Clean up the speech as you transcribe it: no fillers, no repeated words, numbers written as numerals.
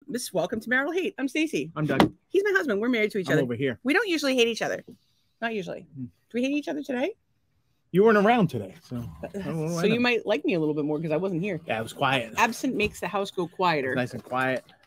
Welcome to Marital Hate. I'm Stacy. I'm Doug. He's my husband. We're married to each other. Over here. We don't usually hate each other. Not usually. Do we hate each other today? You weren't around today, so you might like me a little bit more because I wasn't here. Yeah, it was quiet. Absent makes the house go quieter. Nice and quiet.